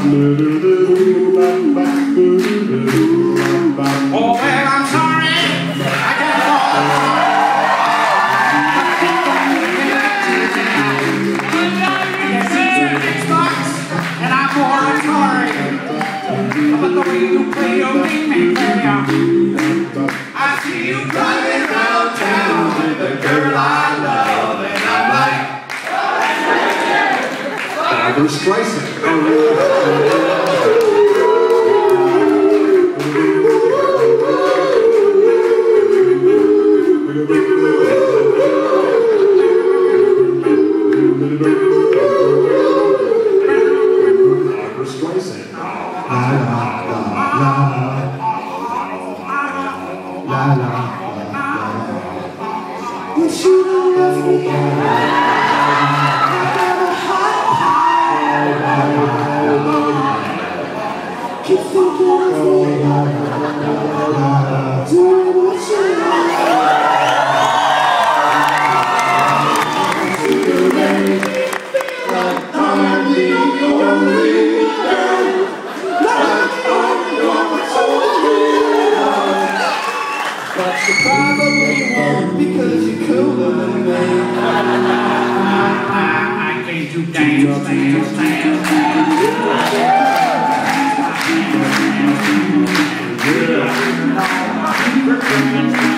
Oh, well, I'm sorry. I can't walk the and I'm more sorry. But the way you play your game ain't fair. I see you driving around town with the girl I love, and I'm like, Barbra Streisand. But you probably won't because you're cooler than me. I came to dance.